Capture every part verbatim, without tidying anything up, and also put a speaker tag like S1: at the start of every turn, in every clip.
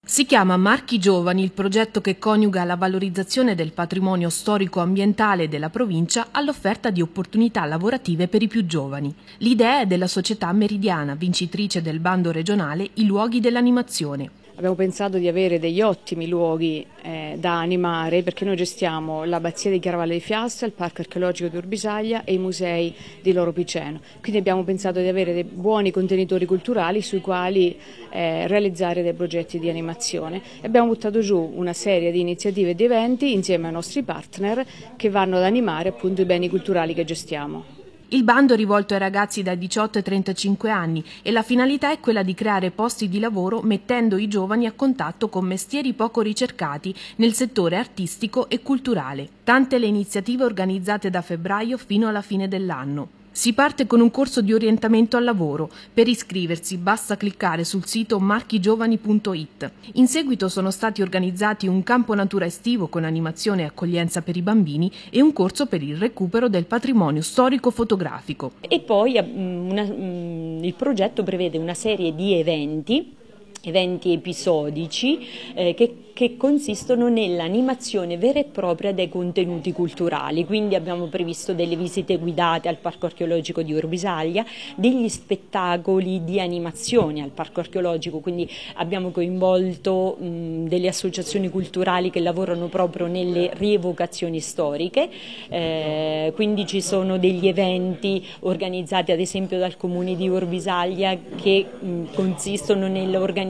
S1: Si chiama Marchi Giovani il progetto che coniuga la valorizzazione del patrimonio storico-ambientale della provincia all'offerta di opportunità lavorative per i più giovani. L'idea è della società Meridiana, vincitrice del bando regionale I luoghi dell'animazione.
S2: Abbiamo pensato di avere degli ottimi luoghi eh, da animare, perché noi gestiamo l'abbazia di Chiaravalle di Fiastra, il parco archeologico di Urbisaglia e i musei di Loro Piceno. Quindi abbiamo pensato di avere dei buoni contenitori culturali sui quali eh, realizzare dei progetti di animazione. E abbiamo buttato giù una serie di iniziative e di eventi insieme ai nostri partner che vanno ad animare appunto i beni culturali che gestiamo.
S1: Il bando è rivolto ai ragazzi dai diciotto ai trentacinque anni e la finalità è quella di creare posti di lavoro mettendo i giovani a contatto con mestieri poco ricercati nel settore artistico e culturale. Tante le iniziative organizzate da febbraio fino alla fine dell'anno. Si parte con un corso di orientamento al lavoro. Per iscriversi basta cliccare sul sito marchigiovani punto it. In seguito sono stati organizzati un campo natura estivo con animazione e accoglienza per i bambini e un corso per il recupero del patrimonio storico-fotografico.
S3: E poi una, il progetto prevede una serie di eventi eventi episodici eh, che, che consistono nell'animazione vera e propria dei contenuti culturali. Quindi abbiamo previsto delle visite guidate al Parco Archeologico di Urbisaglia, degli spettacoli di animazione al Parco Archeologico, quindi abbiamo coinvolto mh, delle associazioni culturali che lavorano proprio nelle rievocazioni storiche, eh, quindi ci sono degli eventi organizzati ad esempio dal Comune di Urbisaglia che mh, consistono nell'organizzazione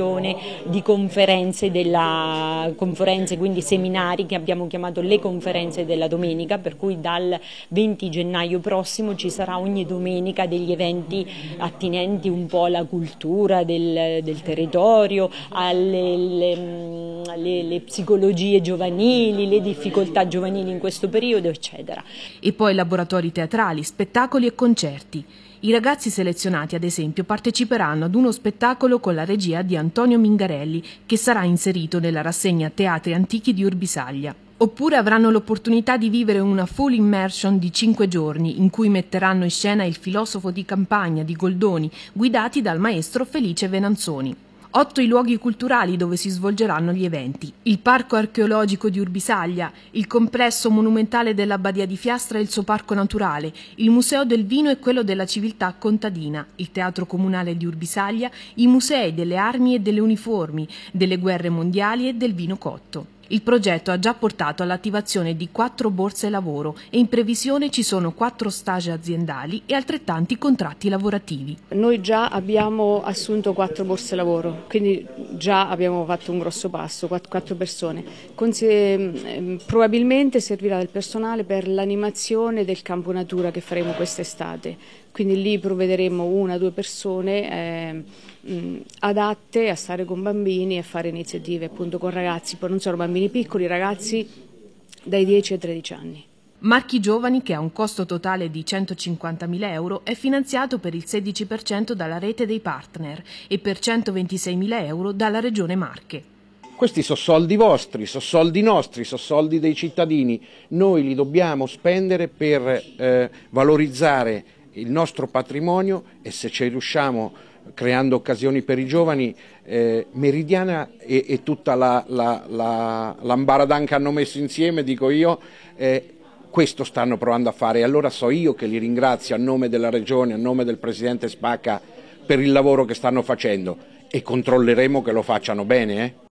S3: di conferenze, della, conferenze, quindi seminari che abbiamo chiamato le conferenze della domenica, per cui dal venti gennaio prossimo ci sarà ogni domenica degli eventi attinenti un po' alla cultura del, del territorio, alle le, le, le psicologie giovanili, le difficoltà giovanili in questo periodo, eccetera.
S1: E poi laboratori teatrali, spettacoli e concerti. I ragazzi selezionati, ad esempio, parteciperanno ad uno spettacolo con la regia di Antonio Mingarelli, che sarà inserito nella rassegna Teatri Antichi di Urbisaglia. Oppure avranno l'opportunità di vivere una full immersion di cinque giorni, in cui metteranno in scena il filosofo di campagna di Goldoni, guidati dal maestro Felice Venanzoni. Otto i luoghi culturali dove si svolgeranno gli eventi: il Parco Archeologico di Urbisaglia, il Complesso Monumentale dell'Abbadia di Fiastra e il suo Parco Naturale, il Museo del Vino e quello della Civiltà Contadina, il Teatro Comunale di Urbisaglia, i musei delle armi e delle uniformi, delle guerre mondiali e del vino cotto. Il progetto ha già portato all'attivazione di quattro borse lavoro e in previsione ci sono quattro stage aziendali e altrettanti contratti lavorativi.
S2: Noi già abbiamo assunto quattro borse lavoro, quindi già abbiamo fatto un grosso passo, quattro persone. Conse- probabilmente servirà del personale per l'animazione del campo natura che faremo quest'estate, quindi lì provvederemo una o due persone eh, mh, adatte a stare con bambini e a fare iniziative appunto con ragazzi, poi non sono bambini piccoli, ragazzi dai dieci ai tredici anni.
S1: Marchi Giovani, che ha un costo totale di centocinquantamila euro, è finanziato per il sedici per cento dalla rete dei partner e per centoventiseimila euro dalla Regione Marche.
S4: Questi sono soldi vostri, sono soldi nostri, sono soldi dei cittadini. Noi li dobbiamo spendere per eh, valorizzare il nostro patrimonio e se ci riusciamo creando occasioni per i giovani, eh, Meridiana e, e tutta la, la, la, l'ambaradan che hanno messo insieme, dico io, eh, questo stanno provando a fare e allora so io che li ringrazio a nome della Regione, a nome del Presidente Spacca per il lavoro che stanno facendo e controlleremo che lo facciano bene. Eh?